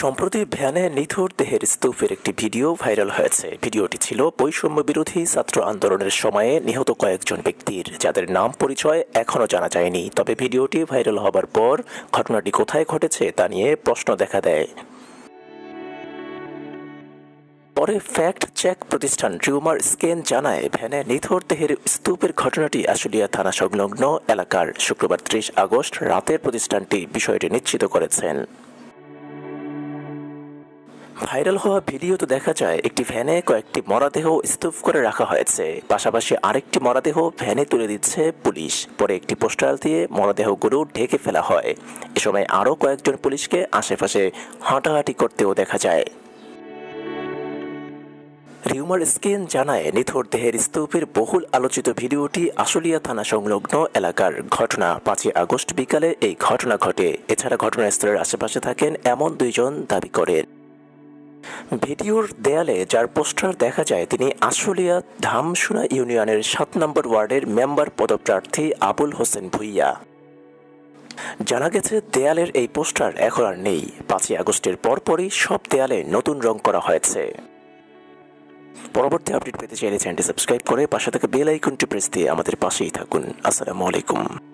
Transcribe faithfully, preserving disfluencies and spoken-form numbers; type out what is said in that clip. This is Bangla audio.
সম্প্রতি ভ্যানে নিথর দেহের স্তূপের একটি ভিডিও ভাইরাল হয়েছে। ভিডিওটি ছিল বৈষম্য বিরোধী ছাত্র আন্দোলনের সময়ে নিহত কয়েকজন ব্যক্তির, যাদের নাম পরিচয় এখনও জানা যায়নি। তবে ভিডিওটি ভাইরাল হবার পর ঘটনাটি কোথায় ঘটেছে তা নিয়ে প্রশ্ন দেখা দেয়। পরে ফ্যাক্ট চেক প্রতিষ্ঠান রিউমার স্ক্যান জানায়, ভ্যানে নিথর দেহের স্তূপের ঘটনাটি আশুলিয়া থানা সংলগ্ন এলাকার। শুক্রবার ত্রিশ আগস্ট রাতের প্রতিষ্ঠানটি বিষয়টি নিশ্চিত করেছেন। ভাইরাল হওয়া ভিডিওতে দেখা যায় একটি ভ্যানে কয়েকটি মরদেহ স্তূপ করে রাখা হয়েছে, পাশাপাশি আরেকটি মরদেহ ভ্যানে তুলে দিচ্ছে পুলিশ। পরে একটি পোস্টার দিয়ে মরদেহগুলো ঢেকে ফেলা হয়। এ সময় আরও কয়েকজন পুলিশকে আশেপাশে হাঁটাহাঁটি করতেও দেখা যায়। রিউমার স্ক্যান জানায়, নিথর দেহের স্তূপের বহুল আলোচিত ভিডিওটি আশুলিয়া থানা সংলগ্ন এলাকার ঘটনা। পাঁচই আগস্ট বিকালে এই ঘটনা ঘটে। এছাড়া ঘটনাস্থলের আশেপাশে থাকেন এমন দুইজন দাবি করেন। ভিডিওর দেয়ালে যার পোস্টার দেখা যায় তিনি আশুলিয়া ধামসুনা ইউনিয়নের সাত নম্বর ওয়ার্ডের মেম্বার পদপ্রার্থী আবুল হোসেন ভুইয়া। জানা গেছে দেয়ালের এই পোস্টার এখন আর নেই। পাঁচই আগস্টের পরপরই সব দেয়ালে নতুন রং করা হয়েছে। পরবর্তী আপডেট পেতে চাইলে চ্যানেলটি সাবস্ক্রাইব করে পাশে থাকা বেল আইকনটি প্রেস দিয়ে আমাদের পাশেই থাকুন। আসসালামু আলাইকুম।